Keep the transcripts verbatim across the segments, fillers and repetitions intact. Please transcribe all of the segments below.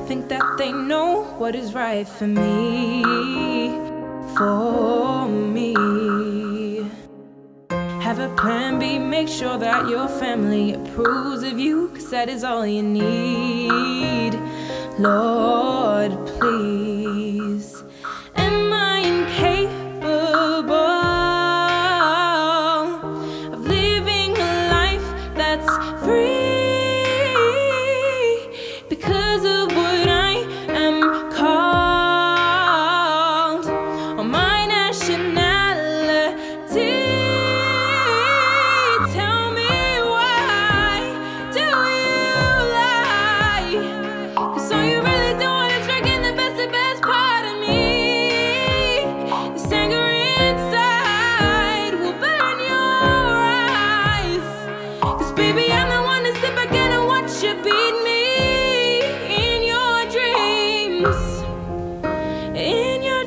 think that they know what is right for me, for me. Have a plan B, make sure that your family approves of you, 'cause that is all you need. Lord, please. Am I incapable of living a life that's free because of what I am called on my nationality? Tell me, why do you lie? 'Cause all you really doing is drinking the best, the best part of me. This anger inside will burn your eyes. 'Cause baby, I'm the one to sit back and watch you beat me in your dreams, in your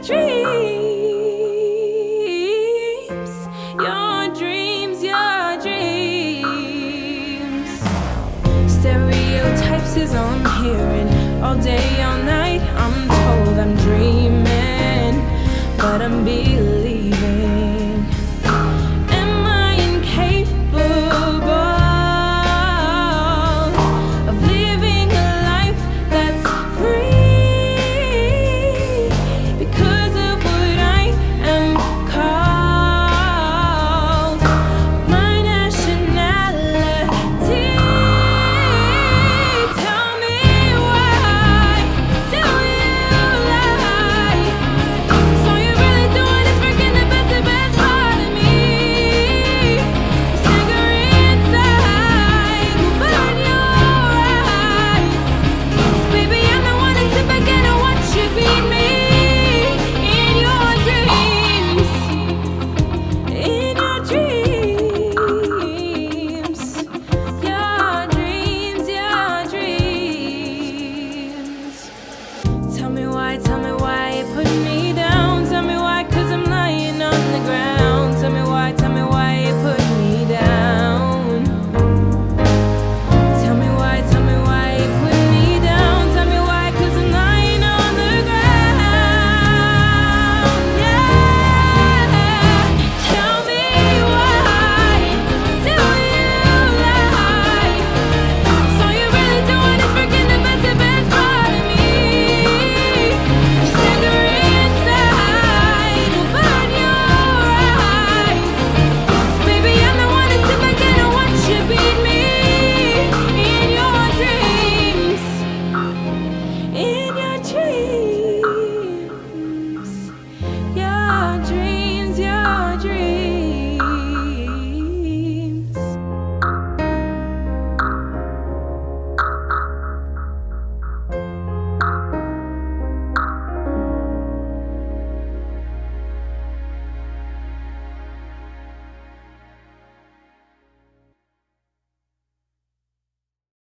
dreams, your dreams, your dreams. Stereotypes is all I'm hearing all day, all night. I'm told I'm dreaming, but I'm believing. Am I incapable of living a life that's free because of what I am called my nationality? Tell me, why do you lie? 'Cause all you're really doing is breaking the best, the best part of me. This anger inside will burn your eyes. 'Cause baby, I'm the one to sit back and watch you beat me in your dreams, in your dreams, your dreams, your dreams. Tell me why, tell me why you put me